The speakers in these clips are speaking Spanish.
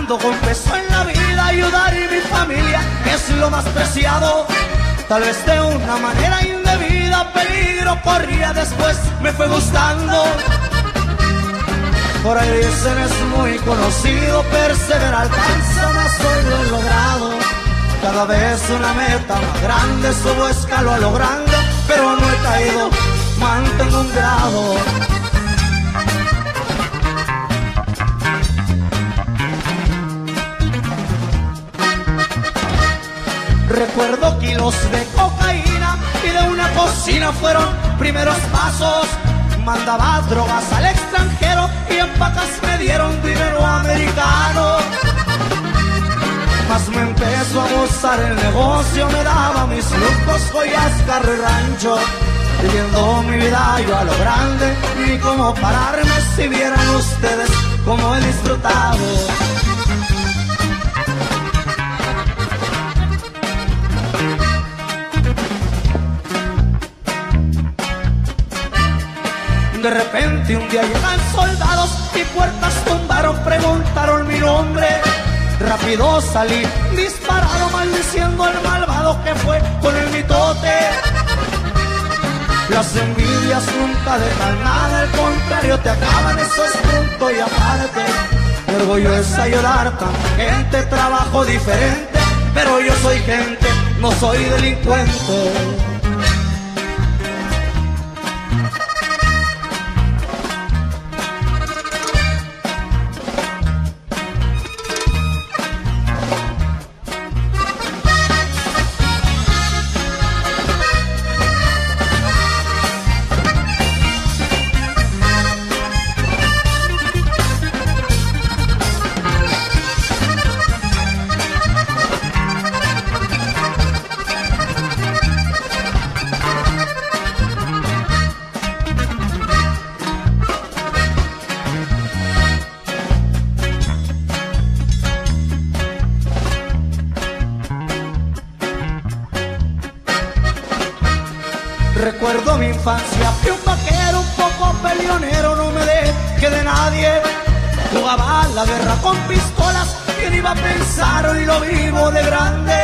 trabajando con peso en la vida, ayudar a mi familia es lo más preciado. Tal vez de una manera indebida, peligro corría, después me fue gustando. Por ahí dicen es muy conocido, persevera, alcanza, más hoy lo he logrado. Cada vez una meta más grande, subo escalo a lo grande, pero no he caído, mantengo un grado. Recuerdo kilos de cocaína y de una cocina fueron primeros pasos. Mandaba drogas al extranjero y en pacas me dieron dinero americano. Más me empezó a gustar el negocio, me daba mis lujos, joyas, carro y rancho. Viviendo mi vida yo a lo grande, ni cómo pararme si vieran ustedes cómo he disfrutado. De repente un día llegan soldados y puertas tumbaron, preguntaron mi nombre. Rápido salí disparado, maldiciendo al malvado que fue con el mitote. Las envidias nunca dejan nada, al contrario te acaban, eso es punto y aparte. Mi orgullo es ayudar a tanta gente, trabajo diferente, pero yo soy gente, no soy delincuente. Recuerdo mi infancia, fui un vaquero, un poco peleonero, no me dejé de nadie. Jugaba a la guerra con pistolas, ¿quién iba a pensar? Hoy lo vivo de grande.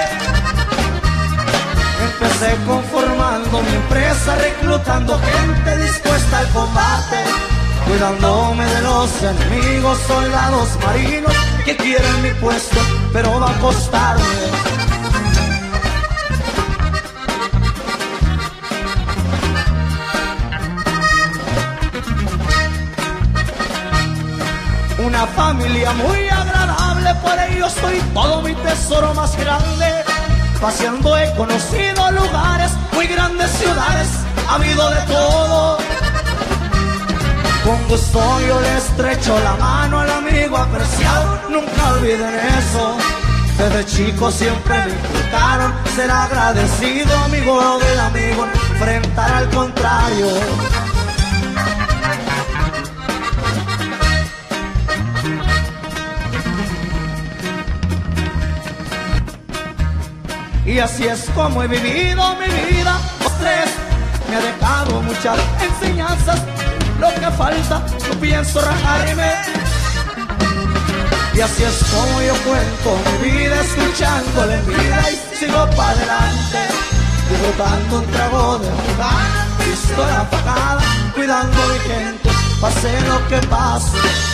Empecé conformando mi empresa, reclutando gente dispuesta al combate, cuidándome de los enemigos, soldados marinos que quieren mi puesto, pero va a costarme. Una familia muy agradable, por ello soy todo mi tesoro más grande. Paseando he conocido lugares, muy grandes ciudades, ha habido de todo. Con gusto yo le estrecho la mano al amigo apreciado, nunca olviden eso. Desde chico siempre me inculcaron ser agradecido, amigo del amigo, enfrentar al contrario. Y así es como he vivido mi vida. Los tres me ha dejado muchas enseñanzas. Lo que falta, no pienso rajarme. Y así es como yo cuento mi vida, escuchando la vida y sigo para adelante. Disfrutando un trago de jugar, pistola apagada, cuidando a mi gente, pase lo que pase.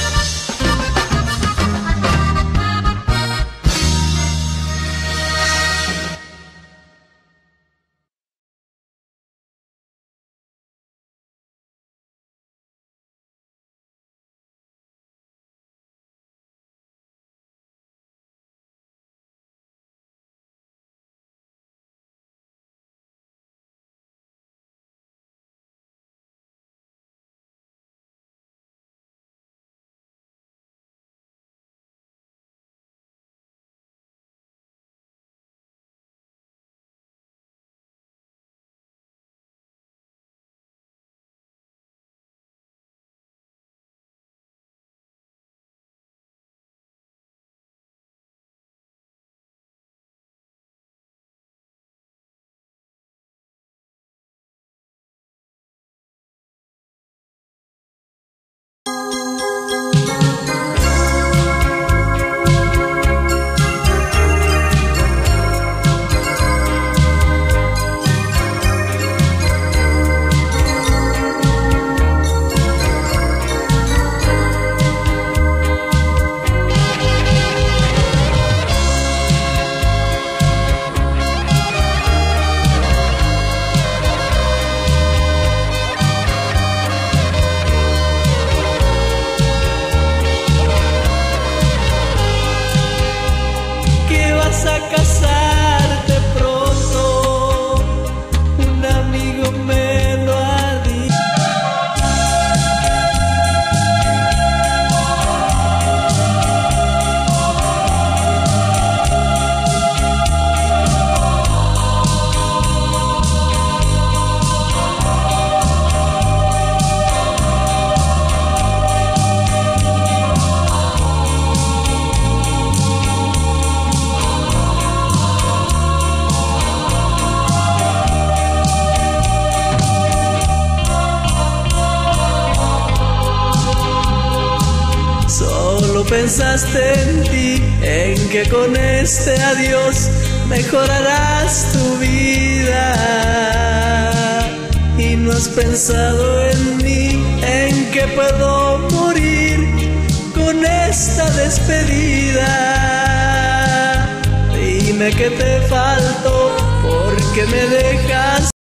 Solo pensaste en ti, en que con este adiós mejorarás tu vida. Y no has pensado en mí, en que puedo morir con esta despedida. Dime que te falto, porque me dejas